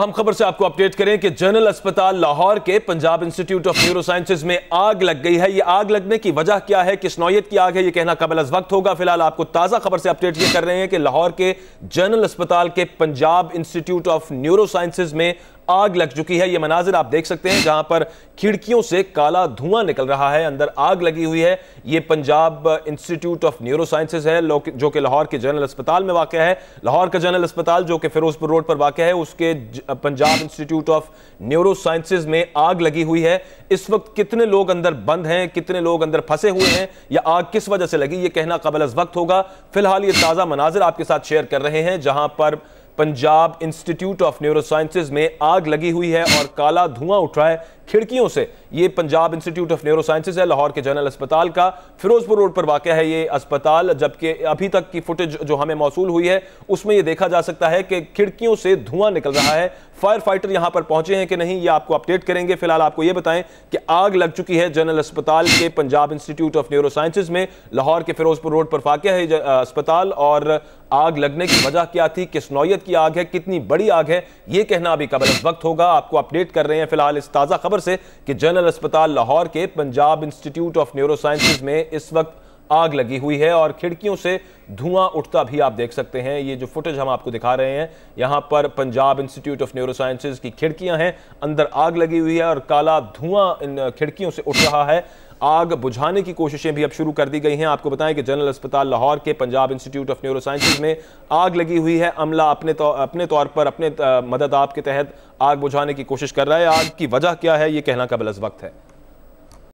हम खबर से आपको अपडेट करें कि जनरल अस्पताल लाहौर के पंजाब इंस्टीट्यूट ऑफ न्यूरोसाइंसेज में आग लग गई है। यह आग लगने की वजह क्या है, किस नौयत की आग है, यह कहना कबल अज़ वक्त होगा। फिलहाल आपको ताजा खबर से अपडेट ये कर रहे हैं कि लाहौर के जनरल अस्पताल के पंजाब इंस्टीट्यूट ऑफ न्यूरोसाइंसेज में आग लग चुकी है। यह मनाजिर आप देख सकते हैं जहां पर खिड़कियों से काला धुआं निकल रहा है, अंदर आग लगी हुई है। यह पंजाब इंस्टीट्यूट ऑफ न्यूरोसाइंसेज है जो कि लाहौर के जनरल अस्पताल में वाक़ है। लाहौर का जनरल अस्पताल जो कि फिरोजपुर रोड पर वाक़ है, उसके पंजाब इंस्टीट्यूट ऑफ न्यूरोसाइंसेज में आग लगी हुई है। इस वक्त कितने लोग अंदर बंद हैं, कितने लोग अंदर फंसे हुए हैं, या आग किस वजह से लगी, यह कहना कबल अज़ वक्त होगा। फिलहाल ये ताजा मनाजिर आपके साथ शेयर कर रहे हैं जहां पर पंजाब इंस्टीट्यूट ऑफ न्यूरोसाइंसेज में आग लगी हुई है और काला धुआं उठ रहा है खिड़कियों से। ये पंजाब इंस्टीट्यूट ऑफ न्यूरोसाइंसेज है लाहौर के जनरल अस्पताल का, फिरोजपुर रोड पर वाक़ है ये अस्पताल। जबकि अभी तक की फुटेज जो हमें मौसूल हुई है उसमें यह देखा जा सकता है कि खिड़कियों से धुआं निकल रहा है। फायर फाइटर यहां पर पहुंचे हैं कि नहीं, ये आपको अपडेट करेंगे। फिलहाल आपको यह बताएं कि आग लग चुकी है जनरल अस्पताल के पंजाब इंस्टीट्यूट ऑफ न्यूरोसाइंसेज में। लाहौर के फिरोजपुर रोड पर वाक़ है अस्पताल, और आग लगने की वजह क्या थी, किस नौयत की आग है, कितनी बड़ी आग है, यह कहना अभी कबल अज़ वक्त होगा। आपको अपडेट कर रहे हैं फिलहाल इस ताजा खबर से कि जनरल अस्पताल लाहौर के पंजाब इंस्टीट्यूट ऑफ न्यूरोसाइंसेज में इस वक्त आग लगी हुई है और खिड़कियों से धुआं उठता भी आप देख सकते हैं। ये जो फुटेज हम आपको दिखा रहे हैं, यहां पर पंजाब इंस्टीट्यूट ऑफ न्यूरोसाइंसेज की खिड़कियां हैं, अंदर आग लगी हुई है और काला धुआं इन खिड़कियों से उठ रहा है। आग बुझाने की कोशिशें भी अब शुरू कर दी गई हैं। आपको बताएं कि जनरल अस्पताल लाहौर के पंजाब इंस्टीट्यूट ऑफ न्यूरोसाइंसेज में आग लगी हुई है। अमला अपने तौर पर अपने मदद आप के तहत आग बुझाने की कोशिश कर रहा है। आग की वजह क्या है, यह कहना कबल अज़ वक्त है।